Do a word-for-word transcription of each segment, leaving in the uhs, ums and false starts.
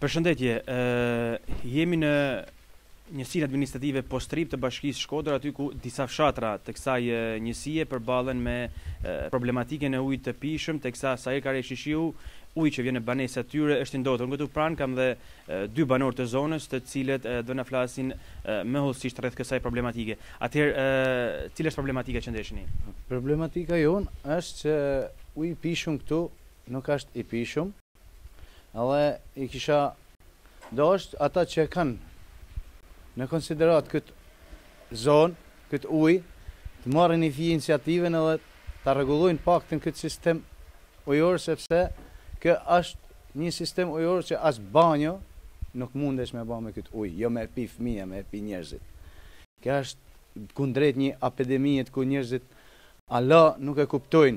Përshëndetje, ë jemi në njësinë administrative Postrip të Bashkisë Shkodër, aty ku disa fshatra të kësaj njësie përballen me problematikën e ujit të pijshëm, teksa sa herë ka re shishiu, uji që vjen në banesat e tyre është i ndotur. Këtu pranë kam dhe dy banorë të zonës, të cilët do na flasin më hollësisht rreth kësaj problematike. Atëherë, cila është problematika që ndeshni? Problematika jon është që uji i pijshëm këtu nuk është i pijshëm. Edhe i kisha dosht ata që kanë në konsiderat këtë zonë, këtë ujë, të marrin një iniciativën edhe ta rregullojnë paktën këtë sistem ujor, sepse kë është një sistem ujor që as banjo nuk mundesh me ba me këtë ujë, jo me pi fëmija, me pi njerëzit. Kjo është kundrejt një epidemie ku njerëzit Allah nuk e kuptojnë.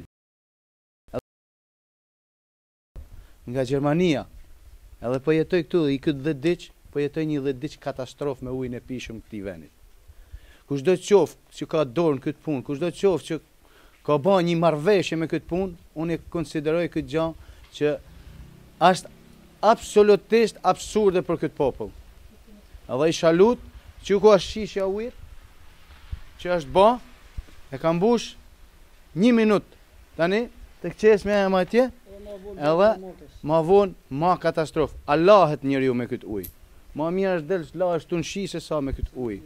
Nga Gjermania, edhe po jetoj këtu i këtë dhjetë diq, po jetoj një dhjetë diq katastrofë me ujin e pijshëm këtij vendit. Kushdo qoftë që ka dorë në këtë punë, kushdo qoftë që ka bën një marrëveshje me këtë punë, unë e konsideroj këtë gjë që është absolutisht absurde për këtë popull. Edhe isha lut që ku është shishja ujit, që është bë, e ka mbush një minutë. Tani të kçes me më atje, edhe ma vonë ma katastrofë. Allahet njeriu me këtë ujë. Ma mirë është delë la është të në shi se sa me këtë ujë.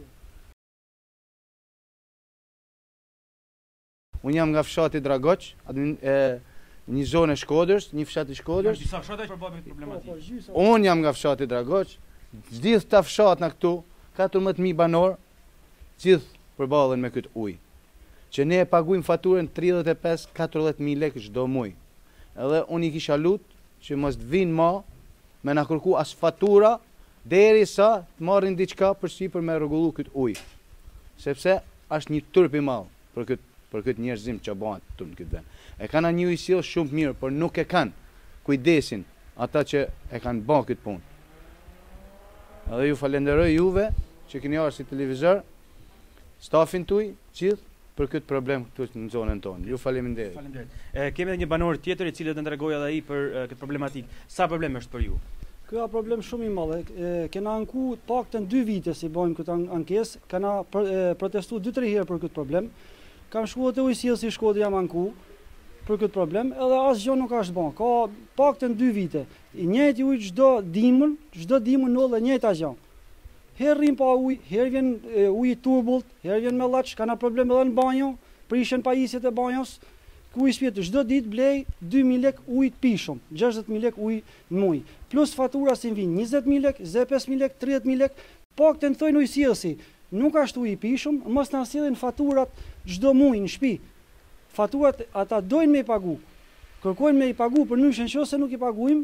Unë jam nga fshati Dragoq, një zonë e Shkodrës, një fshati Shkodrës. Disa fshata që përballën me këtë problematikë. Unë jam nga fshati Dragoq, gjithë këta fshat në këtu, katërmbëdhjetë mijë banor, gjithë përballen me këtë ujë. Që ne e paguajmë faturën tridhjetë e pesë katërdhjetë mijë lekë çdo muaj. Edhe unë i kisha lut që mos të vinë ma me na kërku as fatura derisa të marrin diçka për sipër me rregullu këtë ujë. Sepse është një turp i madh për këtë për këtë njerëzim që bëhen këtu në këtë vend. E kanë një ujësill shumë mirë, por nuk e kanë kujdesin ata që e kanë bën këtë punë. Edhe ju falenderoj juve që keni ardhur si televizor, stafin tuaj, gjithë për këtë problem këtu në zonën tonë. Ju faleminderit. Faleminderit. Kemi edhe një banor tjetër i cili do të tregojë edhe ai për këtë problematikë. Sa problem është për ju? Ky është problem shumë i madh. Kena anku paktën dy vite si bëjmë këtë ankesë, kanë protestuar dy tre herë për këtë problem. Kam shkuar te ujësillsi i Shkodrës jam anku për këtë problem, edhe asgjë nuk është bën. Ka paktën dy vite. I njëjti ujë çdo dimër, çdo dimër në e njëjta gjë. Herë rrim pa ujë, herë vjen uji turbullt, herë vjen me llaç, kanë problem edhe në banjo, prishen pajisjet e banjos. Ku i shpjet çdo ditë blej dy mijë lekë ujë të pijshëm, gjashtëdhjetë mijë lekë ujë në muaj. Plus fatura si vin njëzet mijë lekë, njëzet e pesë mijë lekë, tridhjetë mijë lekë. Paktën thonë ujësillsi, nuk është ujë i pijshëm, mos na sillin faturat çdo muaj në shtëpi. Faturat ata dojnë me i pagu. Kërkojnë me i pagu, për ndryshe nëse nuk i paguajmë.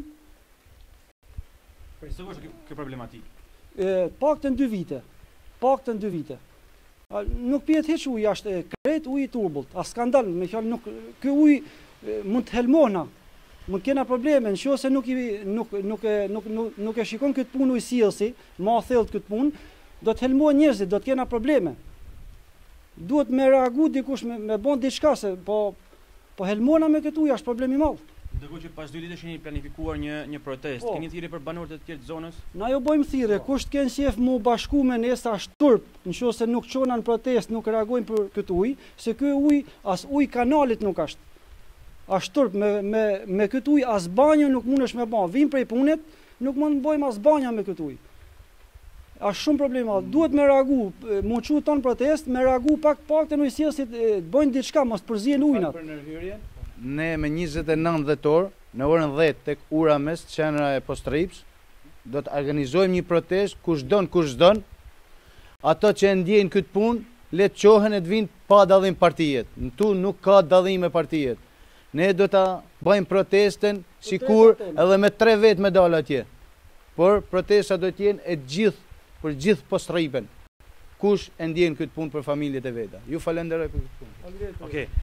Për sa është kjo problematikë? E, paktën dy vite, paktën dy vite. A, nuk pihet hiç uji, është krejt uji i turbullt, a skandal, me fjalë nuk ky ujë mund të helmona. Mund kena probleme, nëse nuk i nuk nuk e nuk nuk, nuk e shikon këtë punë ujësillsi, ma thellët këtë punë, do të helmojnë njerëzit, do të kena probleme. Duhet me reagu dikush me, me bën diçka se po po helmona me këtë ujë është problem i madh. Ndërkohë që pas dy ditësh keni planifikuar një një protestë, po, keni thirrje për banorët e tjerë të zonës? Na jo bëjmë thirrje, kush të kenë qef mu bashku me ne sa është turp, nëse nuk çona në protestë, nuk reagojnë për këtë ujë, se ky ujë as ujë kanalit nuk është. Është turp me me me këtë ujë as banjo nuk mundesh me bën. Vim prej punët, nuk mund të bëjmë as banja me këtë ujë. Është shumë problema. Duhet me reagu, mu çu ton protestë, me reagu pak paktën ujësillësit të bëjnë diçka, mos përzihen ujinat. Për ndërhyrjen, ne me njëzet e nëntë dhjetor, në orën dhjetë tek ura mes qendra e Postrips, do të organizojmë një protestë kushdo kushdo. Ato që e ndjejnë këtë punë, le të qohen e të vinë pa dallim partijet. Këtu nuk ka dallim me partijet. Ne do ta bëjmë protestën sikur edhe me tre vetë me dalë atje. Por protesta do të jenë e gjithë për gjithë Postripën. Kush e ndjen këtë punë për familjet e veta. Ju falenderoj për këtë punë. Okej.